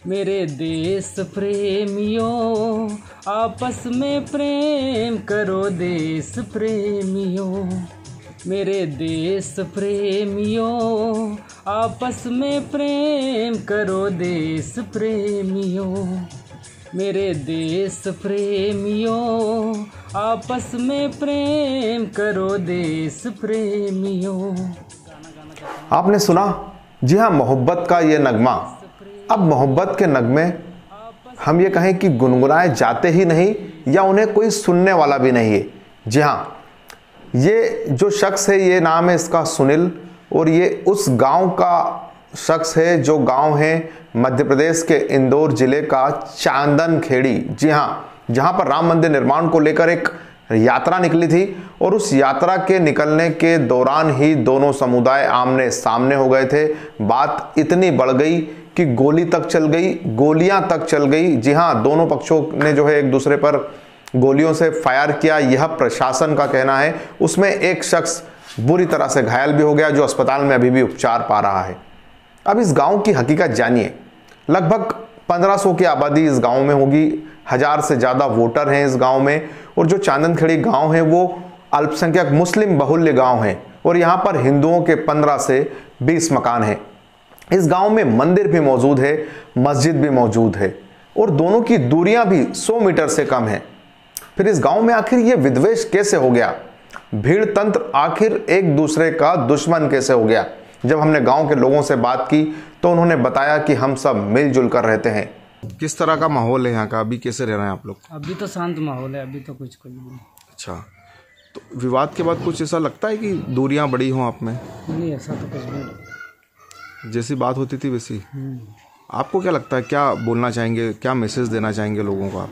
मेरे देश प्रेमियों आपस में प्रेम करो देश प्रेमियों। मेरे देश प्रेमियों आपस में प्रेम करो देश प्रेमियों। मेरे देश प्रेमियों आपस में प्रेम करो देश प्रेमियों। आपने सुना? जी हाँ, मोहब्बत का ये नगमा। अब मोहब्बत के नगमे हम ये कहें कि गुनगुनाए जाते ही नहीं या उन्हें कोई सुनने वाला भी नहीं है। जी हाँ, ये जो शख्स है, ये नाम है इसका सुनील, और ये उस गांव का शख्स है जो गांव है मध्य प्रदेश के इंदौर जिले का चांदन खेड़ी। जी हाँ, जहां पर राम मंदिर निर्माण को लेकर एक यात्रा निकली थी और उस यात्रा के निकलने के दौरान ही दोनों समुदाय आमने सामने हो गए थे। बात इतनी बढ़ गई कि गोली तक चल गई, गोलियां तक चल गई। जी हाँ, दोनों पक्षों ने जो है एक दूसरे पर गोलियों से फायर किया, यह प्रशासन का कहना है। उसमें एक शख्स बुरी तरह से घायल भी हो गया जो अस्पताल में अभी भी उपचार पा रहा है। अब इस गांव की हकीकत जानिए। लगभग 1500 की आबादी इस गांव में होगी, 1000 से ज़्यादा वोटर हैं इस गांव में, और जो चांदनखेड़ी गांव है वो अल्पसंख्यक मुस्लिम बहुल्य गांव है और यहाँ पर हिंदुओं के 15 से 20 मकान हैं। इस गांव में मंदिर भी मौजूद है, मस्जिद भी मौजूद है और दोनों की दूरियां भी 100 मीटर से कम है। फिर इस गांव में आखिर ये विद्वेष कैसे हो गया? भीड़ तंत्र आखिर एक दूसरे का दुश्मन कैसे हो गया? जब हमने गांव के लोगों से बात की तो उन्होंने बताया कि हम सब मिलजुल कर रहते हैं। किस तरह का माहौल है यहाँ का? अभी कैसे रह रहे हैं आप लोग? अभी तो शांत माहौल है, अभी तो कुछ नहीं। अच्छा, तो विवाद के बाद कुछ ऐसा लगता है कि दूरियां बढ़ी हों आप में? नहीं, ऐसा तो कुछ नहीं। जैसी बात होती थी वैसी। आपको क्या लगता है, क्या बोलना चाहेंगे, क्या मैसेज देना चाहेंगे लोगों को आप?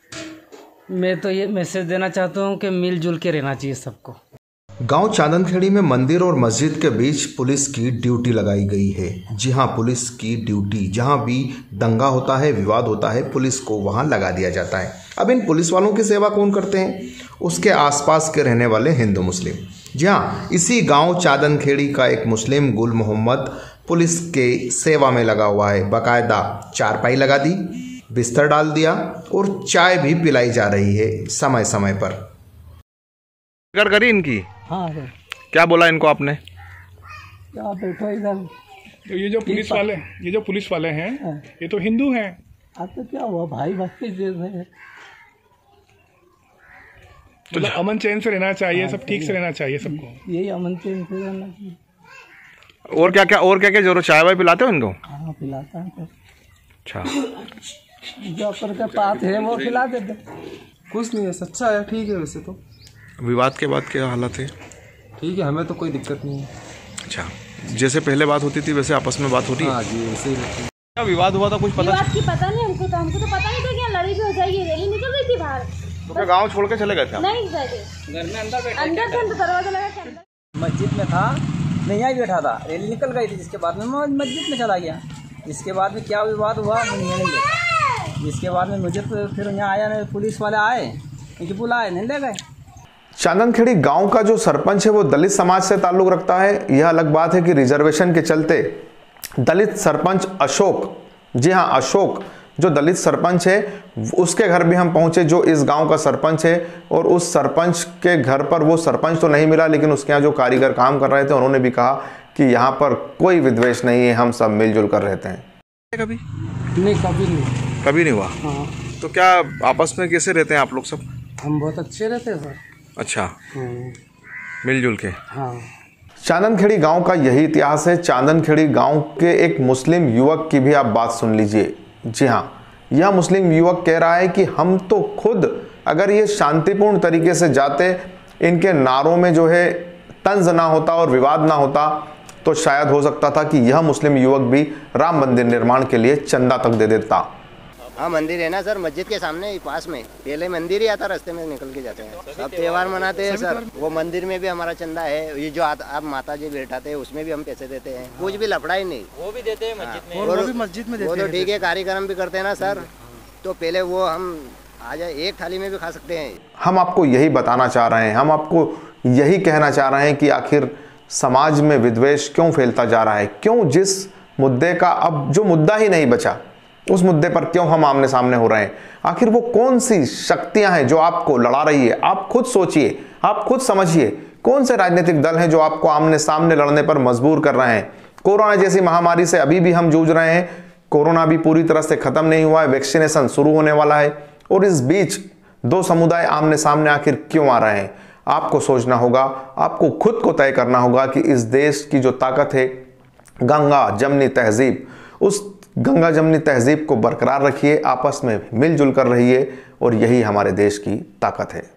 मैं तो ये मैसेज देना चाहता हूँ कि मिलजुल के रहना चाहिए सबको। गांव चांदनखेड़ी में मंदिर और मस्जिद के बीच पुलिस की ड्यूटी लगाई गई है। जी हां, पुलिस की ड्यूटी। जहां भी दंगा होता है, विवाद होता है, पुलिस को वहां लगा दिया जाता है। अब इन पुलिस वालों की सेवा कौन करते हैं? उसके आसपास के रहने वाले हिंदू मुस्लिम। जी हाँ, इसी गांव चांदनखेड़ी का एक मुस्लिम गुल मोहम्मद पुलिस के सेवा में लगा हुआ है। बाकायदा चारपाई लगा दी, बिस्तर डाल दिया और चाय भी पिलाई जा रही है समय समय पर। कर करी इनकी? हाँ, क्या बोला इनको आपने? क्या बैठो इधर। तो ये जो पुलिस वाले हैं, ये तो हिंदू हैं। अब तो क्या हुआ भाई, भक्ति दे रहे हैं तो अमन चैन से रहना चाहिए, सब ठीक से रहना चाहिए सबको। यही अमन चैन से रहना चाहिए। और क्या क्या जरूर चाय वाय पिलाते हो इनको? हाँ, पिलाता है। अच्छा, जो पर का बात है वो खिला देते। कुछ नहीं है, सच्चा है, ठीक है। वैसे तो विवाद के बाद क्या हालत है? ठीक है, हमें तो कोई दिक्कत नहीं है। अच्छा, जैसे पहले बात होती थी वैसे आपस में बात हो रही है? हाँ जी, वैसे ही रहती है। क्या विवाद हुआ था कुछ पता? विवाद की पता नहीं हमको तो पता नहीं था कि लड़ाई भी हो जाएगी। रैली निकल रही थी बाहर, तो क्या गाँव छोड़ के चले गए थे? नहीं गए थे, घर में अंदर थे तो दरवाजा लगा के अंदर। मस्जिद में था, मैं यहाँ बैठा था, रैली निकल गई थी, जिसके बाद में मैं मस्जिद में चला गया। इसके बाद में क्या विवाद हुआ मुझे नहीं गया। जिसके बाद में मुझे फिर यहाँ आया, पुलिस वाले आए, मुझे बुलाए, नहीं ले गए। चांदनखेड़ी गांव का जो सरपंच है वो दलित समाज से ताल्लुक रखता है। यह अलग बात है कि रिजर्वेशन के चलते दलित सरपंच अशोक, जी हाँ अशोक, जो दलित सरपंच है, उसके घर भी हम पहुंचे, जो इस गांव का सरपंच है। और उस सरपंच के घर पर वो सरपंच तो नहीं मिला, लेकिन उसके यहाँ जो कारीगर काम कर रहे थे उन्होंने भी कहा कि यहाँ पर कोई विद्वेष नहीं है, हम सब मिलजुल कर रहते हैं। कभी नहीं, कभी नहीं हुआ। हाँ। तो क्या आपस में कैसे रहते हैं आप लोग सब? हम बहुत अच्छे रहते हैं सर। अच्छा, मिलजुल के। हाँ। चांदनखेड़ी गांव का यही इतिहास है। चांदनखेड़ी गांव के एक मुस्लिम युवक की भी आप बात सुन लीजिए। जी हाँ, यह मुस्लिम युवक कह रहा है कि हम तो खुद अगर ये शांतिपूर्ण तरीके से जाते, इनके नारों में जो है तंज ना होता और विवाद ना होता, तो शायद हो सकता था कि यह मुस्लिम युवक भी राम मंदिर निर्माण के लिए चंदा तक दे देता। हाँ, मंदिर है ना सर, मस्जिद के सामने ही पास में। पहले मंदिर ही आता, रास्ते में निकल के जाते हैं। सब त्योहार मनाते हैं सर। वो मंदिर में भी हमारा चंदा है। ये जो आप माता जी बैठाते हैं उसमें भी हम पैसे देते हैं। कुछ भी लफड़ा ही नहीं, वो भी देते हैं मस्जिद में। वो भी मस्जिद में देते हैं। वो तो ठीक है, कार्यक्रम भी करते हैं ना सर, तो पहले वो हम आ जाए एक थाली में भी खा सकते हैं। हम आपको यही बताना चाह रहे हैं, हम आपको यही कहना चाह रहे हैं कि आखिर समाज में विद्वेष क्यों फैलता जा रहा है? क्यों जिस मुद्दे का अब जो मुद्दा ही नहीं बचा, उस मुद्दे पर क्यों हम आमने सामने हो रहे हैं? आखिर वो कौन सी शक्तियां हैं जो आपको लड़ा रही है? आप खुद सोचिए, आप खुद समझिए, कौन से राजनीतिक दल हैं जो आपको आमने सामने लड़ने पर मजबूर कर रहे हैं? कोरोना जैसी महामारी से अभी भी हम जूझ रहे हैं, कोरोना भी पूरी तरह से खत्म नहीं हुआ है, वैक्सीनेशन शुरू होने वाला है, और इस बीच दो समुदाय आमने सामने आखिर क्यों आ रहे हैं? आपको सोचना होगा, आपको खुद को तय करना होगा कि इस देश की जो ताकत है, गंगा जमनी तहजीब, उस गंगा जमनी तहजीब को बरकरार रखिए, आपस में मिलजुल कर रहिए, और यही हमारे देश की ताकत है।